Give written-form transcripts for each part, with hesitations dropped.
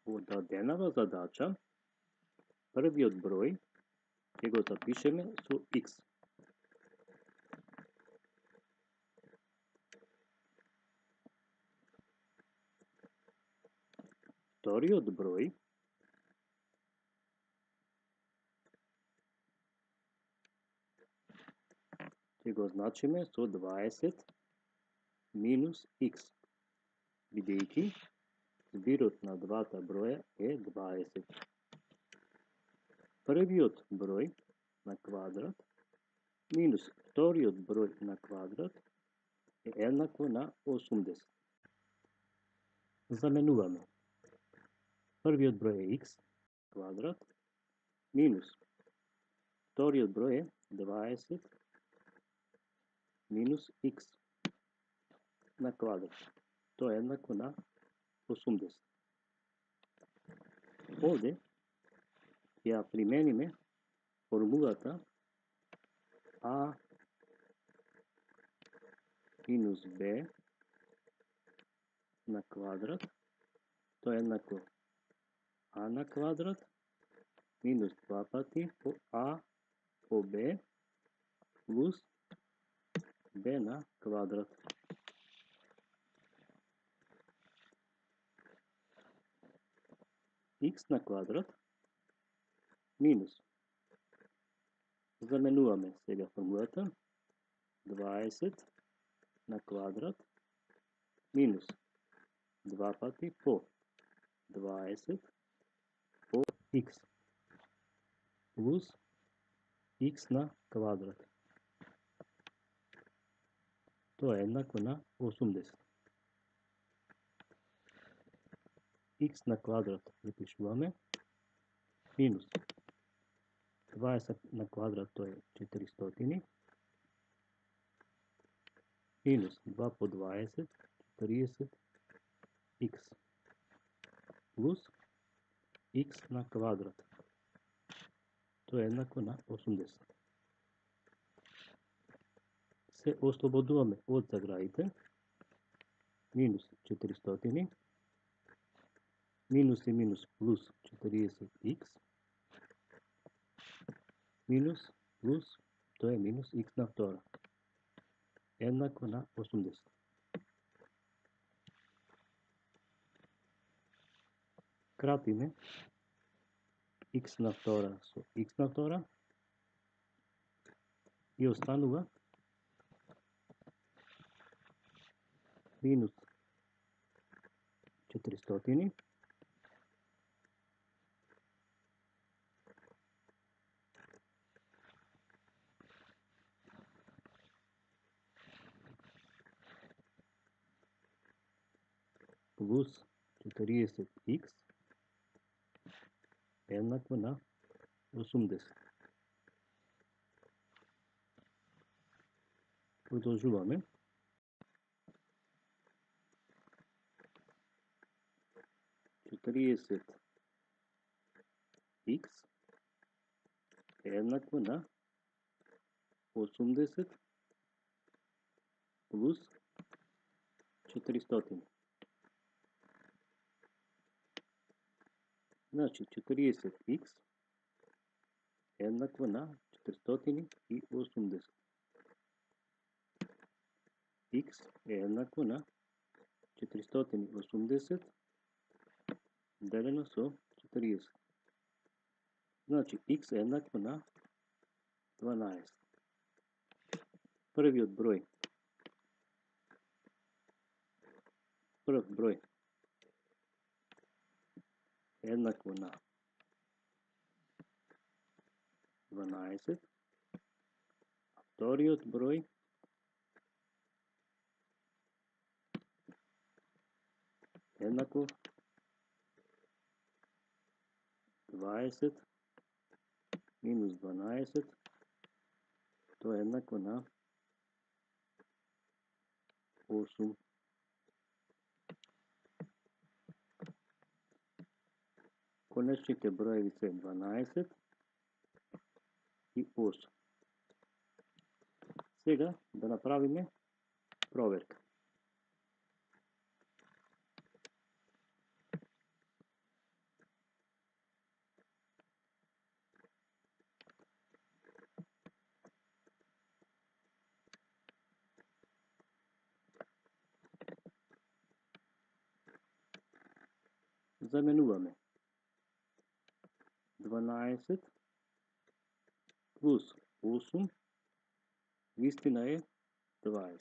дадената задача, првиот број ќе го запишеме со x. Вториот број ќе го значиме со 20 минус x, бидејќи збирот на двата броја е 20. Првиот број на квадрат минус вториот број на квадрат е еднакво на 80. Заменуваме. Првиот број е x квадрат минус вториот број е 20 минус x на квадрат. Тоа е еднакво на 80. Овде ја примениме формулата a минус b на квадрат, тоа е еднакво a на квадрат минус 2 пати по a по b плюс b на квадрат. X на квадрат минус. Заменуваме сега формулата 20 на квадрат минус 2 пати по 20 по x плюс x на квадрат. Тоа е еднакво на 80. X на квадрат запишуваме минус 20 на квадрат, тоа е 400, минус 2 по 20, 40, x, плюс x на квадрат, тоа е еднакво на 80. Се ослободуваме од заградите, минус 400, минус и минус плюс 40x, минус плюс, тоа е минус x на втора, еднакво на 80. Кратиме x на втора со x на втора и останува минус 400 плюс 40x еднакво на 80. Продолжуваме. X е еднакво на 80 плюс 400. Значи 40x е еднакво на 480. X е еднакво на 480 делено со 40. Значи x е еднакво на 12. Прв број е еднакво на 12, а вториот број е еднакво 20 минус 12, тоа е еднакво на 8. Конечните броеви се 12 и 8. Сега да направиме проверка. заменуваме 12 плюс 8, вистина е 20.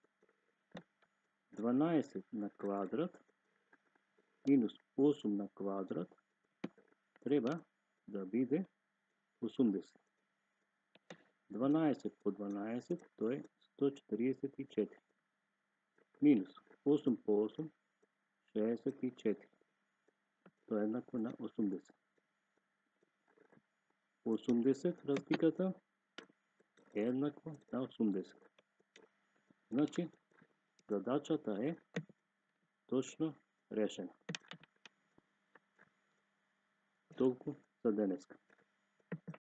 12 на квадрат минус 8 на квадрат треба да биде 80. 12 по 12, то е 144. Минус 8 по 8, 64. То е еднакво на 80. 80 разликата е еднакво на 80. Значи, задачата е точно решена. Толку за денеска.